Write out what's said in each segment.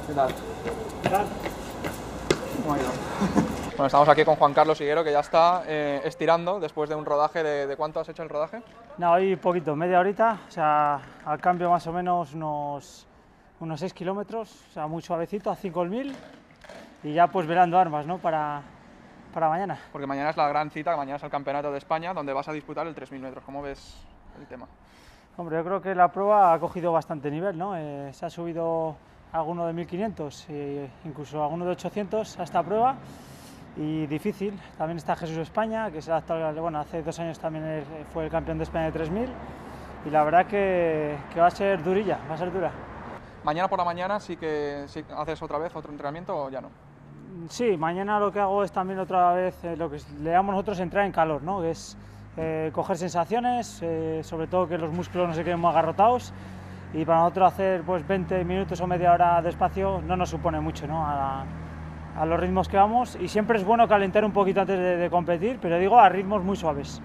¿Qué tal? ¿Qué tal? ¿Cómo ha ido? Bueno, estamos aquí con Juan Carlos Higuero, que ya está estirando después de un rodaje ¿de cuánto has hecho el rodaje? No, hoy poquito, media horita, o sea, al cambio más o menos unos 6 kilómetros, o sea, muy suavecito, a 5.000 y ya pues velando armas, ¿no? Para mañana. Porque mañana es la gran cita, que mañana es el Campeonato de España, donde vas a disputar el 3.000 metros. ¿Cómo ves el tema? Hombre, yo creo que la prueba ha cogido bastante nivel, ¿no? Se ha subido alguno de 1.500, incluso alguno de 800 a esta prueba. Y difícil, también está Jesús España, que es el actual, bueno, hace 2 años también fue el campeón de España de 3.000 y la verdad que va a ser durilla, va a ser dura. Mañana por la mañana sí haces otra vez otro entrenamiento o ya no. Sí, mañana lo que hago es también otra vez lo que le damos nosotros entrar en calor, ¿no? Que es coger sensaciones, sobre todo que los músculos no se queden muy agarrotados, y para nosotros hacer pues 20 minutos o media hora de espacio no nos supone mucho, ¿no? A los ritmos que vamos, y siempre es bueno calentar un poquito antes de competir, pero digo a ritmos muy suaves.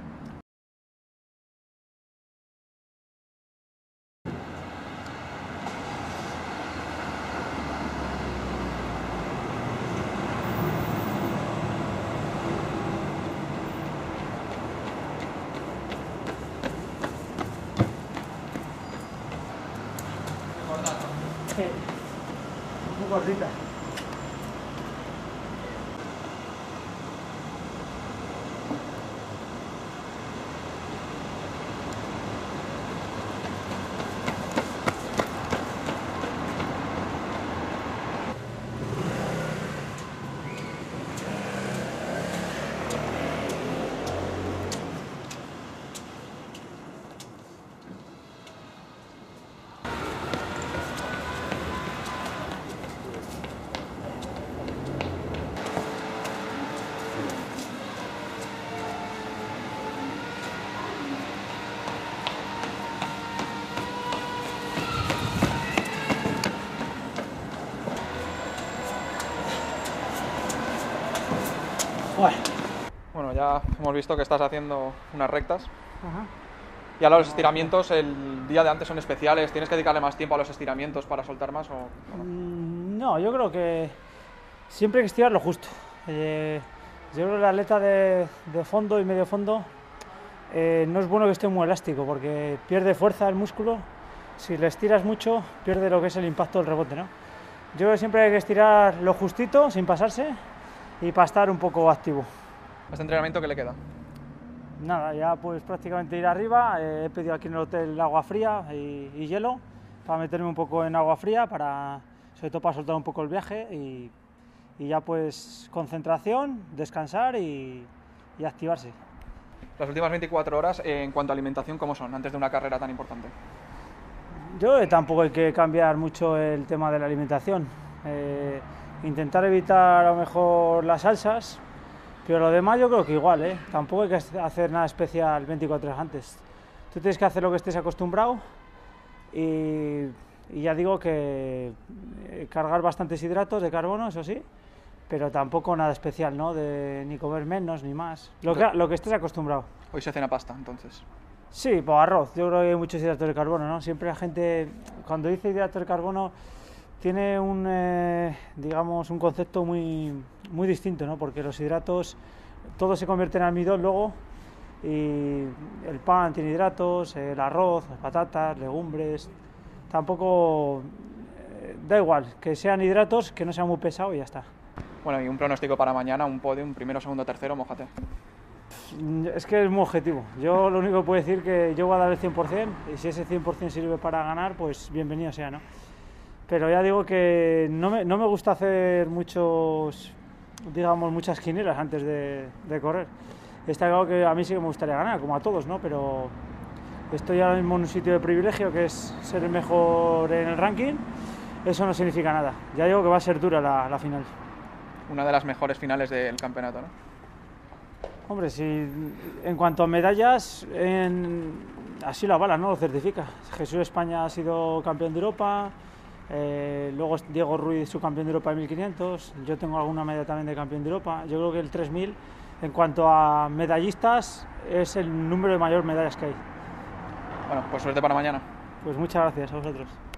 Sí, muy cortita. Bueno, ya hemos visto que estás haciendo unas rectas. Ajá. Y ahora los estiramientos, el día de antes son especiales. ¿Tienes que dedicarle más tiempo a los estiramientos para soltar más o no? No, yo creo que siempre hay que estirar lo justo. Yo creo que el atleta de fondo y medio fondo no es bueno que esté muy elástico porque pierde fuerza el músculo. Si le estiras mucho, pierde lo que es el impacto del rebote, ¿no? Yo creo que siempre hay que estirar lo justito, sin pasarse, y para estar un poco activo. ¿Este entrenamiento qué le queda? Nada, ya pues prácticamente ir arriba. He pedido aquí en el hotel agua fría y hielo para meterme un poco en agua fría, sobre todo para soltar un poco el viaje, y ya pues concentración, descansar y activarse. Las últimas 24 horas, en cuanto a alimentación, ¿cómo son antes de una carrera tan importante? Yo creo que tampoco hay que cambiar mucho el tema de la alimentación. Intentar evitar a lo mejor las salsas, pero lo demás yo creo que igual, ¿eh? Tampoco hay que hacer nada especial 24 horas antes. Tú tienes que hacer lo que estés acostumbrado y ya digo que cargar bastantes hidratos de carbono, eso sí, pero tampoco nada especial, ¿no? Ni comer menos ni más. Lo que estés acostumbrado. Hoy se cena pasta, entonces. Sí, pues arroz. Yo creo que hay muchos hidratos de carbono, ¿no? Siempre la gente, cuando dice hidratos de carbono, tiene digamos, un concepto muy distinto, ¿no? Porque los hidratos, todo se convierte en almidón luego, y el pan tiene hidratos, el arroz, las patatas, legumbres. Tampoco da igual, que sean hidratos, que no sean muy pesados y ya está. Bueno, y un pronóstico para mañana, un podium, primero, segundo, tercero, mójate. Es que es muy objetivo. Yo lo único que puedo decir es que yo voy a dar el 100%, y si ese 100% sirve para ganar, pues bienvenido sea, ¿no? Pero ya digo que no me gusta hacer muchas quinielas antes de correr. Está claro que a mí sí que me gustaría ganar, como a todos, ¿no? Pero estoy ahora mismo en un sitio de privilegio, que es ser el mejor en el ranking. Eso no significa nada. Ya digo que va a ser dura la final. Una de las mejores finales del campeonato, ¿no? Hombre, si en cuanto a medallas, así la bala, ¿no? Lo certifica. Jesús España ha sido campeón de Europa, luego Diego Ruiz subcampeón de Europa de 1500, yo tengo alguna medalla también de campeón de Europa. Yo creo que el 3000, en cuanto a medallistas, es el número de mayor medallas que hay. Bueno, pues suerte para mañana. Pues muchas gracias a vosotros.